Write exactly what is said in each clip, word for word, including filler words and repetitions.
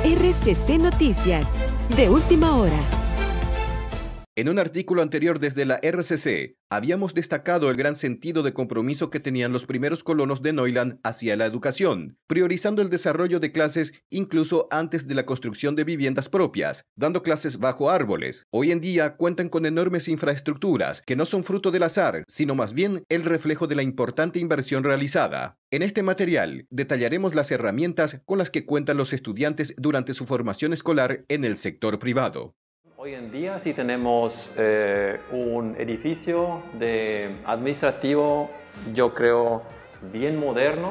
R C C Noticias, de última hora. En un artículo anterior desde la R C C, habíamos destacado el gran sentido de compromiso que tenían los primeros colonos de Neuland hacia la educación, priorizando el desarrollo de clases incluso antes de la construcción de viviendas propias, dando clases bajo árboles. Hoy en día cuentan con enormes infraestructuras que no son fruto del azar, sino más bien el reflejo de la importante inversión realizada. En este material detallaremos las herramientas con las que cuentan los estudiantes durante su formación escolar en el sector privado. Hoy en día sí tenemos eh, un edificio de administrativo, yo creo, bien moderno.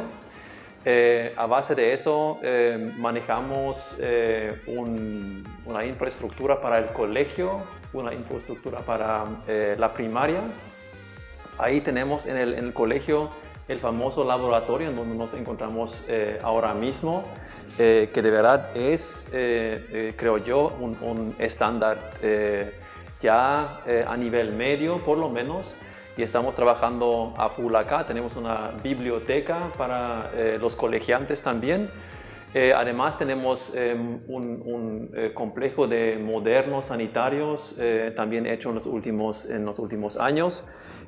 Eh, a base de eso eh, manejamos eh, un, una infraestructura para el colegio, una infraestructura para eh, la primaria. Ahí tenemos en el, en el colegio el famoso laboratorio en donde nos encontramos eh, ahora mismo, eh, que de verdad es, eh, eh, creo yo, un, un estándar eh, ya eh, a nivel medio, por lo menos, y estamos trabajando a full acá. Tenemos una biblioteca para eh, los colegiantes también. Eh, además tenemos eh, un, un eh, complejo de modernos sanitarios eh, también hecho en los últimos, en los últimos años.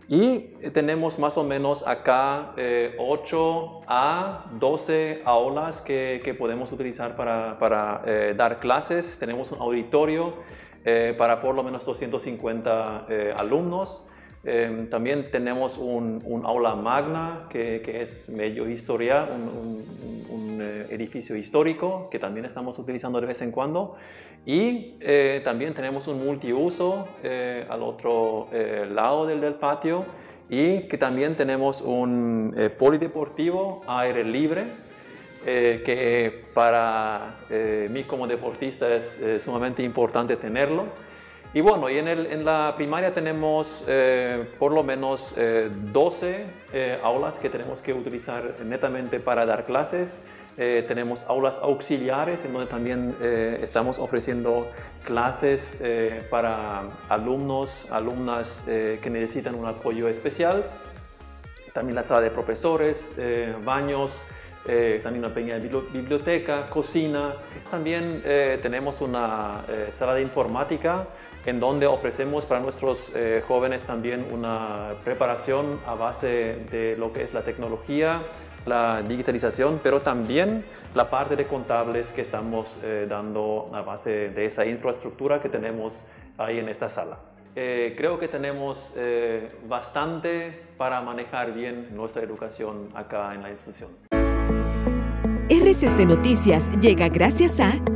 Y tenemos más o menos acá eh, ocho a doce aulas que, que podemos utilizar para, para eh, dar clases. Tenemos un auditorio eh, para por lo menos doscientos cincuenta eh, alumnos. Eh, también tenemos un, un aula magna que, que es medio historia, un, un, un eh, edificio histórico que también estamos utilizando de vez en cuando. Y eh, también tenemos un multiuso eh, al otro eh, lado del, del patio, y que también tenemos un eh, polideportivo a aire libre eh, que para eh, mí como deportista es eh, sumamente importante tenerlo. Y bueno, y en, el, en la primaria tenemos eh, por lo menos eh, doce eh, aulas que tenemos que utilizar netamente para dar clases. Eh, tenemos aulas auxiliares en donde también eh, estamos ofreciendo clases eh, para alumnos, alumnas eh, que necesitan un apoyo especial. También la sala de profesores, eh, baños, eh, también una pequeña biblioteca, cocina. También eh, tenemos una eh, sala de informática en donde ofrecemos para nuestros eh, jóvenes también una preparación a base de lo que es la tecnología, la digitalización, pero también la parte de contables que estamos eh, dando a base de esta infraestructura que tenemos ahí en esta sala. Eh, creo que tenemos eh, bastante para manejar bien nuestra educación acá en la institución. R C C Noticias llega gracias a